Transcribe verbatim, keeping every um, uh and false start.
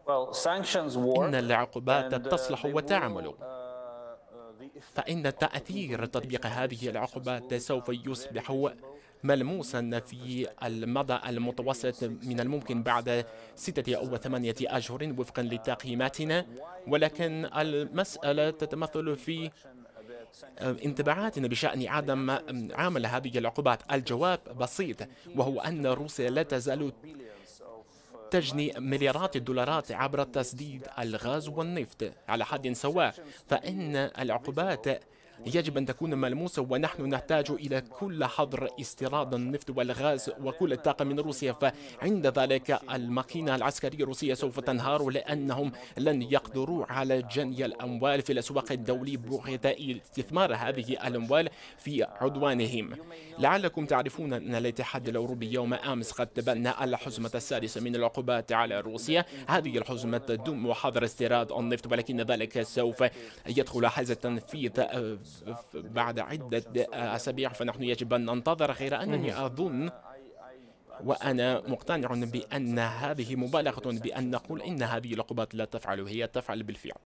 إن العقوبات تصلح وتعمل، فإن تأثير تطبيق هذه العقوبات سوف يصبح ملموسا في المدى المتوسط. من الممكن بعد ستة أو ثمانية أشهر وفقا لتقييماتنا، ولكن المسألة تتمثل في انطباعاتنا بشأن عدم عمل هذه العقوبات. الجواب بسيط، وهو أن روسيا لا تزال تجني مليارات الدولارات عبر تسديد الغاز والنفط على حد سواء، فإن العقوبات يجب أن تكون ملموسة، ونحن نحتاج إلى كل حظر استيراد النفط والغاز وكل الطاقة من روسيا. فعند ذلك الماكينة العسكرية الروسية سوف تنهار، لأنهم لن يقدروا على جني الأموال في الأسواق الدولية بغية استثمار هذه الأموال في عدوانهم. لعلكم تعرفون أن الاتحاد الأوروبي يوم أمس قد تبنى الحزمة السادسة من العقوبات على روسيا. هذه الحزمة تضم حظر استيراد النفط، ولكن ذلك سوف يدخل حيز التنفيذ بعد عدة أسابيع، فنحن يجب أن ننتظر. غير أنني أظن وأنا مقتنع بأن هذه مبالغة بأن نقول إن هذه العقوبات لا تفعل، هي تفعل بالفعل.